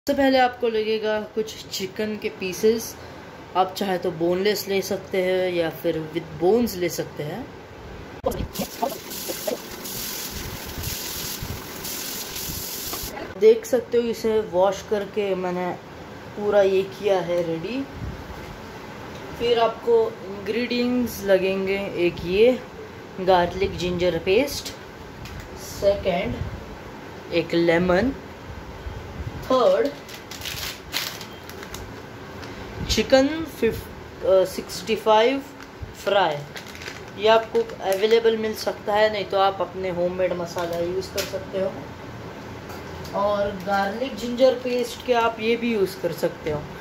सबसे पहले आपको लगेगा कुछ चिकन के पीसेस। आप चाहे तो बोनलेस ले सकते हैं या फिर विद बोन्स ले सकते हैं। देख सकते हो इसे वॉश करके मैंने पूरा ये किया है रेडी। फिर आपको इंग्रेडिएंट्स लगेंगे, एक ये गार्लिक जिंजर पेस्ट, सेकंड एक लेमन, थर्ड चिकन 65 फ्राई। ये आपको अवेलेबल मिल सकता है, नहीं तो आप अपने होममेड मसाला यूज़ कर सकते हो। और गार्लिक जिंजर पेस्ट के आप ये भी यूज़ कर सकते हो,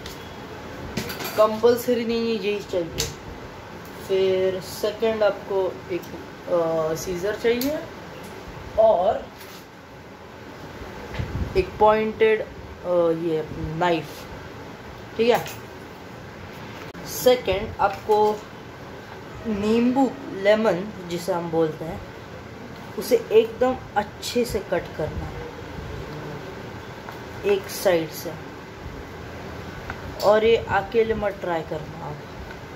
कंपलसरी नहीं है यही चाहिए। फिर सेकंड आपको एक सीजर चाहिए और एक पॉइंटेड ये नाइफ, ठीक है। सेकंड आपको नींबू, लेमन जिसे हम बोलते हैं, उसे एकदम अच्छे से कट करना है एक साइड से, और ये अकेले मत ट्राई करना, आप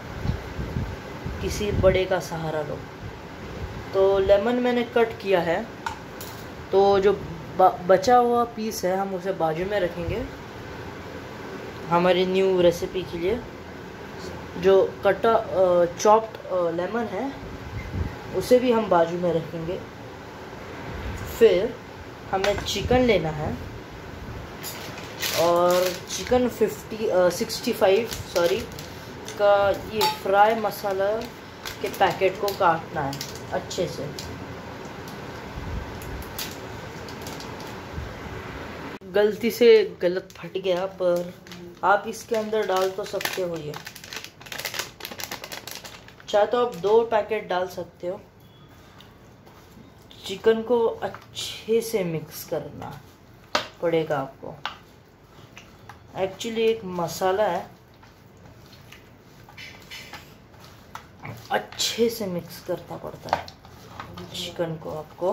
किसी बड़े का सहारा लो। तो लेमन मैंने कट किया है, तो जो बचा हुआ पीस है हम उसे बाजू में रखेंगे हमारी न्यू रेसिपी के लिए। जो कटा चॉप्ड लेमन है उसे भी हम बाजू में रखेंगे। फिर हमें चिकन लेना है और चिकन 65 का ये फ्राई मसाला के पैकेट को काटना है अच्छे से। गलती से गलत फट गया, पर आप इसके अंदर डाल तो सकते हो। ये चाहे तो आप 2 पैकेट डाल सकते हो। चिकन को अच्छे से मिक्स करना पड़ेगा आपको। एक्चुअली एक मसाला है, अच्छे से मिक्स करना पड़ता है चिकन को आपको।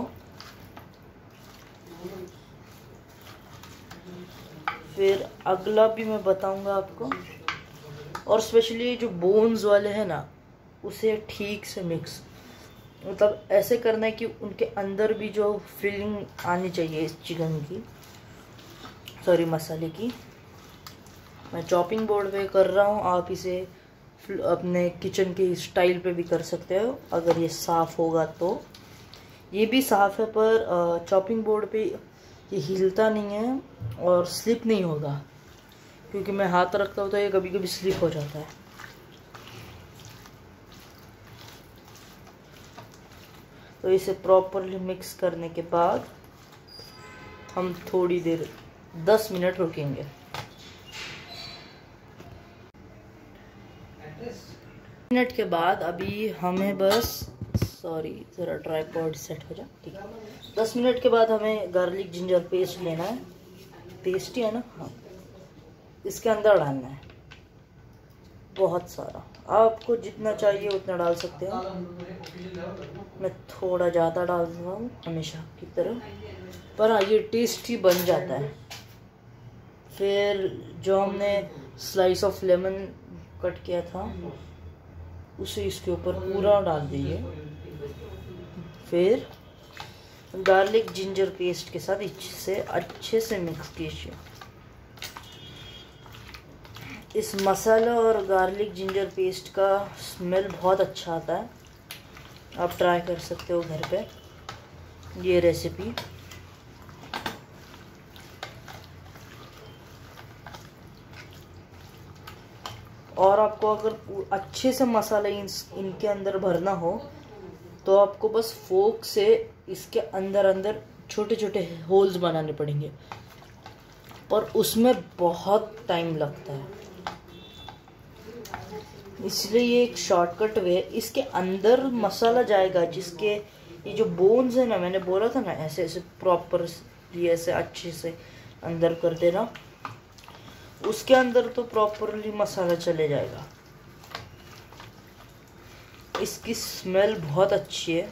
फिर अगला भी मैं बताऊंगा आपको। और स्पेशली जो बोन्स वाले हैं ना, उसे ठीक से मिक्स, मतलब ऐसे करना है कि उनके अंदर भी जो फीलिंग आनी चाहिए इस चिकन की, सॉरी मसाले की। मैं चॉपिंग बोर्ड पे कर रहा हूँ, आप इसे अपने किचन के स्टाइल पे भी कर सकते हो अगर ये साफ़ होगा तो। ये भी साफ़ है, पर चॉपिंग बोर्ड पे ये हिलता नहीं है और स्लिप नहीं होगा, क्योंकि मैं हाथ रखता हूँ तो ये कभी कभी स्लिप हो जाता है। तो इसे प्रॉपरली मिक्स करने के बाद हम थोड़ी देर 10 मिनट रुकेंगे। मिनट के बाद अभी हमें बस, सॉरी ज़रा ट्राइपॉड सेट हो जा, ठीक है। 10 मिनट के बाद हमें गार्लिक जिंजर पेस्ट लेना है। पेस्ट ही है ना, हाँ, इसके अंदर डालना है बहुत सारा। आपको जितना चाहिए उतना डाल सकते हो। मैं थोड़ा ज़्यादा डाल रहा हूँ हमेशा की तरह, पर हाँ ये टेस्टी बन जाता है। फिर जो हमने स्लाइस ऑफ लेमन कट किया था उसे इसके ऊपर पूरा डाल दीजिए। फिर गार्लिक जिंजर पेस्ट के साथ इसे अच्छे से मिक्स कीजिए। इस मसाला और गार्लिक जिंजर पेस्ट का स्मेल बहुत अच्छा आता है, आप ट्राई कर सकते हो घर पे ये रेसिपी। और आपको अगर अच्छे से मसाला इनके अंदर भरना हो तो आपको बस फोक से इसके अंदर अंदर छोटे छोटे होल्स बनाने पड़ेंगे, और उसमें बहुत टाइम लगता है। इसलिए ये एक शॉर्टकट वे है। इसके अंदर मसाला जाएगा, जिसके ये जो बोन्स है ना, मैंने बोला था ना, ऐसे ऐसे प्रॉपर ये ऐसे अच्छे से अंदर कर देना, उसके अंदर तो प्रॉपरली मसाला चले जाएगा। इसकी स्मेल बहुत अच्छी है।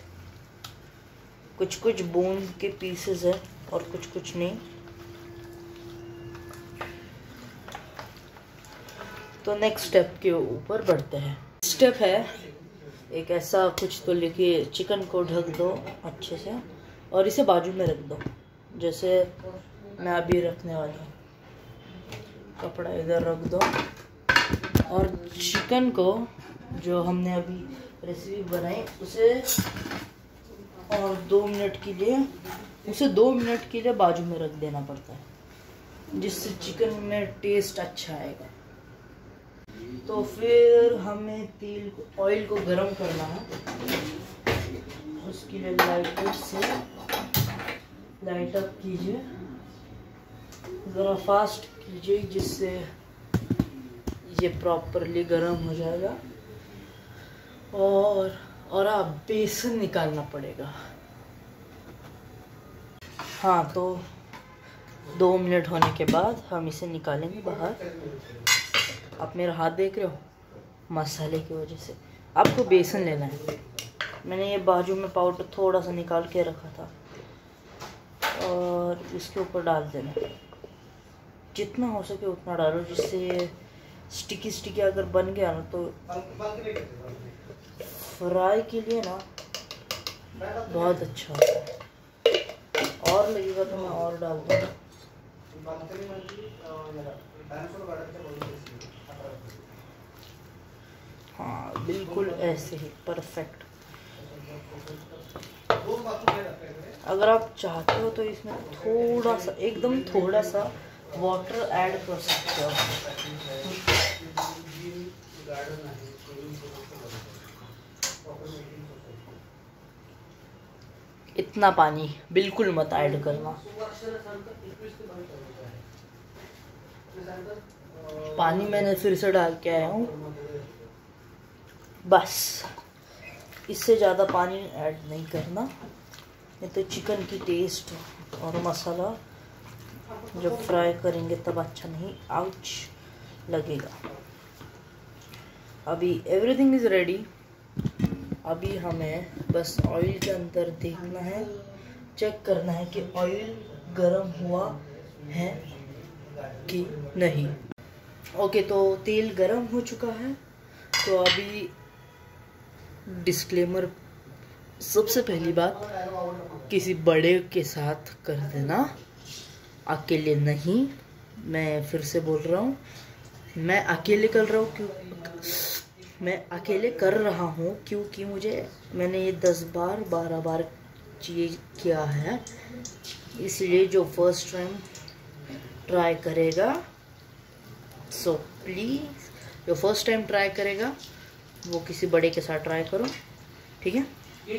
कुछ कुछ बोन के पीसेस है और कुछ कुछ नहीं। तो नेक्स्ट स्टेप के ऊपर बढ़ते हैं। स्टेप है एक ऐसा कुछ तो लेके चिकन को ढक दो अच्छे से और इसे बाजू में रख दो, जैसे मैं अभी रखने वाला हूँ। कपड़ा इधर रख दो और चिकन को जो हमने अभी रेसिपी बनाई उसे और 2 मिनट के लिए बाजू में रख देना पड़ता है, जिससे चिकन में टेस्ट अच्छा आएगा। तो फिर हमें ऑयल को गरम करना है। उसके लिए लाइट अप कीजिए, ज़रा फास्ट कीजिए, जिससे ये प्रॉपरली गरम हो जाएगा। और आप बेसन निकालना पड़ेगा। हाँ, तो 2 मिनट होने के बाद हम इसे निकालेंगे बाहर। आप मेरा हाथ देख रहे हो, मसाले की वजह से। आपको बेसन लेना है। मैंने ये बाजू में पाउडर थोड़ा सा निकाल के रखा था और इसके ऊपर डाल देना, जितना हो सके उतना डालो, जिससे स्टिकी अगर बन गया ना तो फ्राई के लिए ना बहुत अच्छा होता है। और लगेगा तो मैं और डाल दूँगा। हाँ, बिल्कुल ऐसे ही परफेक्ट। अगर आप चाहते हो तो इसमें थोड़ा सा, एकदम थोड़ा सा वाटर ऐड कर सकते हो। इतना पानी बिल्कुल मत ऐड करना। पानी मैंने फिर से डाल के आया हूँ, बस इससे ज़्यादा पानी ऐड नहीं करना, नहीं तो चिकन की टेस्ट और मसाला जब फ्राई करेंगे तब अच्छा नहीं आउच लगेगा। अभी एवरीथिंग इज़ रेडी। अभी हमें बस ऑयल के अंदर देखना है, चेक करना है कि ऑयल गर्म हुआ है कि नहीं। ओके, तो तेल गर्म हो चुका है। तो अभी डिस्क्लेमर, सबसे पहली बात, किसी बड़े के साथ कर देना, अकेले नहीं। मैं फिर से बोल रहा हूँ, मैं अकेले कर रहा हूँ क्योंकि मैंने ये 10 बार 12 बार चीज़ किया है। इसलिए जो फर्स्ट टाइम ट्राई करेगा, सो प्लीज़ जो फर्स्ट टाइम ट्राई करेगा वो किसी बड़े के साथ ट्राई करो, ठीक है।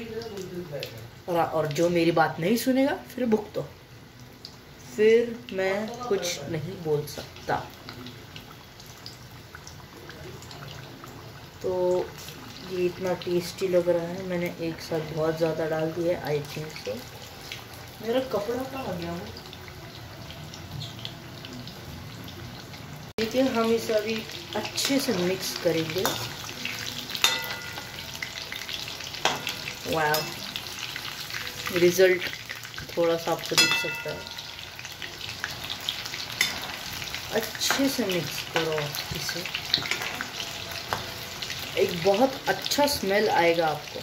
और जो मेरी बात नहीं सुनेगा फिर भुगतो, फिर मैं कुछ नहीं बोल सकता। तो ये इतना टेस्टी लग रहा है। मैंने एक साथ बहुत ज़्यादा डाल दिया है, आई थिंक सो। मेरा कपड़ा कहाँ आ गया? ठीक है, हम इसे अभी अच्छे से मिक्स करेंगे। वाव, रिजल्ट थोड़ा सा आपको दिख सकता है। अच्छे से मिक्स करो इसे, एक बहुत अच्छा स्मेल आएगा आपको।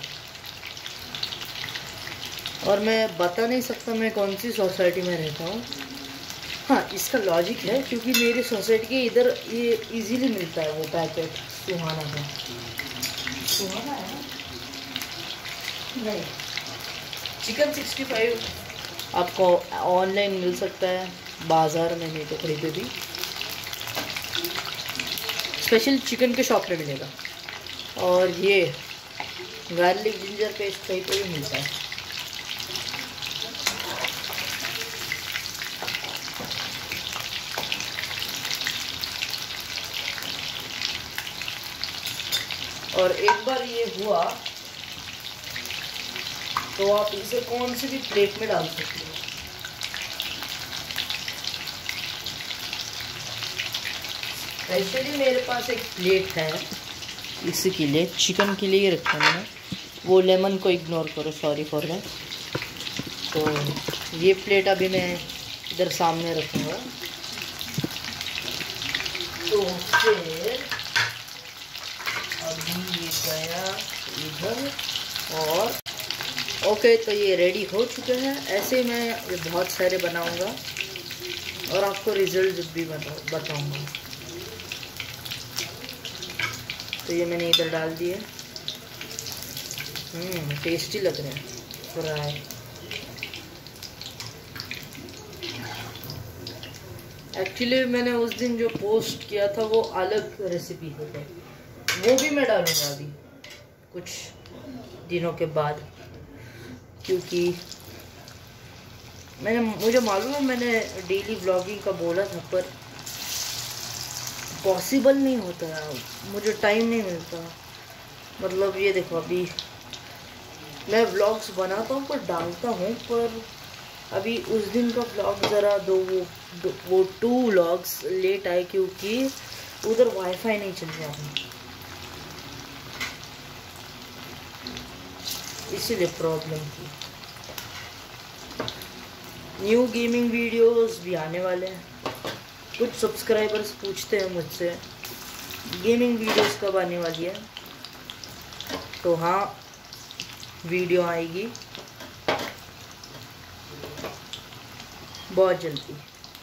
और मैं बता नहीं सकता मैं कौन सी सोसाइटी में रहता हूँ। हाँ, इसका लॉजिक है क्योंकि मेरी सोसाइटी के इधर ये इजीली मिलता है वो पैकेट सुहाना का। सुहाना है नहीं, चिकन 65 आपको ऑनलाइन मिल सकता है, बाज़ार में नहीं तो कहीं पे भी। स्पेशल चिकन के शॉप पे मिलेगा। और ये गार्लिक जिंजर पेस्ट कहीं पे भी मिलता है। और एक बार ये हुआ तो आप इसे कौन सी भी प्लेट में डाल सकते हो। एक्चुअली मेरे पास एक प्लेट है इसी के लिए, चिकन के लिए रखा है मैंने। वो लेमन को इग्नोर करो, सॉरी फॉर दैट। तो ये प्लेट अभी मैं इधर सामने रखूँगा। तो फिर गया इधर। और ओके, तो ये रेडी हो चुके हैं। ऐसे मैं ये बहुत सारे बनाऊंगा और आपको रिजल्ट भी बताऊंगा। तो ये मैंने इधर डाल दिए। टेस्टी लग रहे हैं फ्राई। एक्चुअली मैंने उस दिन जो पोस्ट किया था वो अलग रेसिपी है, वो भी मैं डालूंगा अभी कुछ दिनों के बाद, क्योंकि मुझे मालूम है मैंने डेली व्लॉगिंग का बोला था, पर पॉसिबल नहीं होता है, मुझे टाइम नहीं मिलता। मतलब ये देखो, अभी मैं व्लॉग्स बनाता हूँ पर डालता हूँ, पर अभी उस दिन का व्लॉग ज़रा वो 2 व्लॉग्स लेट आए, क्योंकि उधर वाईफाई नहीं चल रहा है, इसीलिए प्रॉब्लम थी। न्यू गेमिंग वीडियोस भी आने वाले हैं। कुछ सब्सक्राइबर्स पूछते हैं मुझसे गेमिंग वीडियोस कब आने वाली है, तो हाँ, वीडियो आएगी बहुत जल्दी।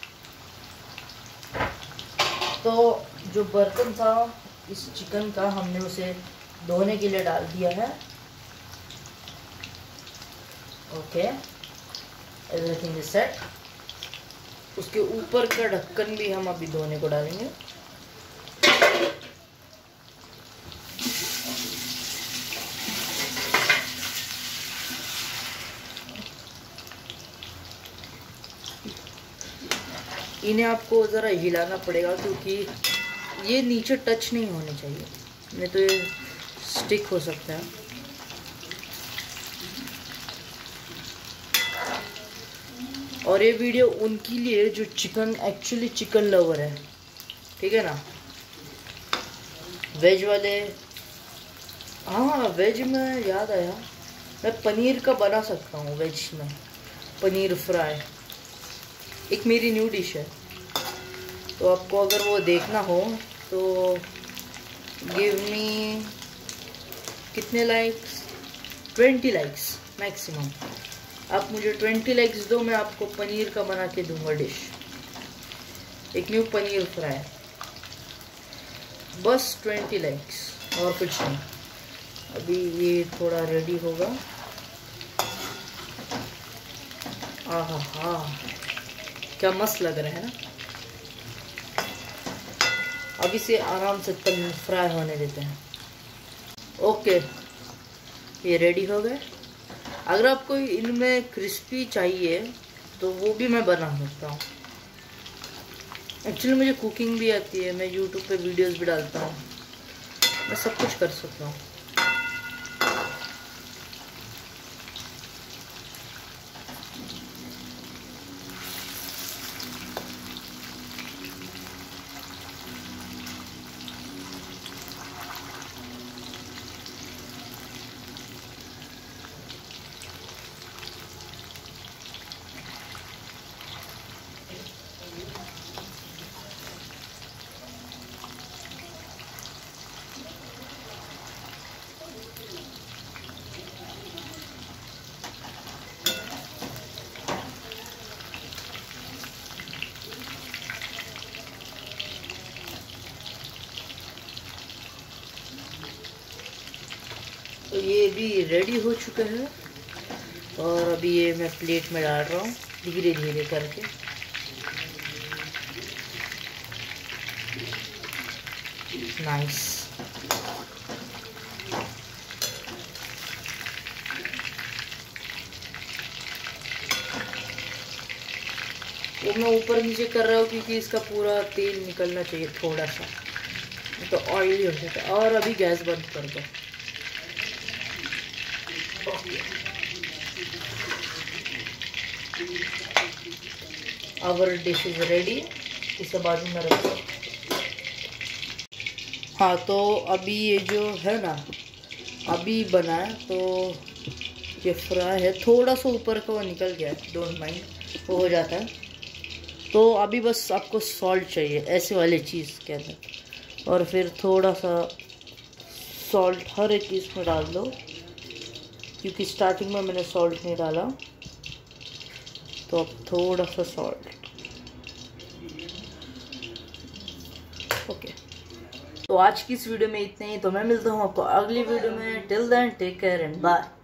तो जो बर्तन था इस चिकन का, हमने उसे धोने के लिए डाल दिया है। Okay, everything is set. उसके ऊपर का ढक्कन भी हम अभी धोने को डालेंगे। इन्हें आपको ज़रा हिलाना पड़ेगा, क्योंकि ये नीचे टच नहीं होने चाहिए, नहीं तो ये स्टिक हो सकता है। और ये वीडियो उनके लिए जो एक्चुअली चिकन लवर है, ठीक है ना। वेज वाले, हाँ वेज में याद आया, मैं पनीर का बना सकता हूँ वेज में, पनीर फ्राई। एक मेरी न्यू डिश है, तो आपको अगर वो देखना हो तो गिव मी कितने लाइक्स, 20 लाइक्स मैक्सिमम। आप मुझे 20 लाइक्स दो, मैं आपको पनीर का बना के दूंगा डिश, एक न्यू पनीर फ्राई। बस 20 लाइक्स और कुछ नहीं। अभी ये थोड़ा रेडी होगा। आहा, क्या मस्त लग रहा है ना। अब इसे आराम से फ्राई होने देते हैं। ओके, ये रेडी हो गए। अगर आपको इनमें क्रिस्पी चाहिए तो वो भी मैं बना सकता हूँ। एक्चुअली मुझे कुकिंग भी आती है, मैं यूट्यूब पे वीडियोस भी डालता हूँ, मैं सब कुछ कर सकता हूँ। तो ये भी रेडी हो चुका है, और अभी ये मैं प्लेट में डाल रहा हूँ धीरे धीरे करके। नाइस। वो मैं ऊपर नीचे कर रहा हूँ क्योंकि इसका पूरा तेल निकलना चाहिए थोड़ा सा, तो ऑयली हो जाता है। और अभी गैस बंद कर दो। आवर डिश इज रेडी, इसे बाजू में रखो। हाँ, तो अभी ये जो है ना, अभी बना है, तो ये फ्राई है, थोड़ा सा ऊपर का वो निकल गया है, डोंट माइंड, वो हो जाता है। तो अभी बस आपको सॉल्ट चाहिए, ऐसे वाली चीज़ के अंदर, और फिर थोड़ा सा सॉल्ट हर एक चीज़ में डाल दो, क्योंकि स्टार्टिंग में मैंने सॉल्ट नहीं डाला, तो अब थोड़ा सा सॉल्ट। ओके, तो आज की इस वीडियो में इतना ही। तो मैं मिलता हूँ आपको अगली वीडियो में। Till then take care and bye.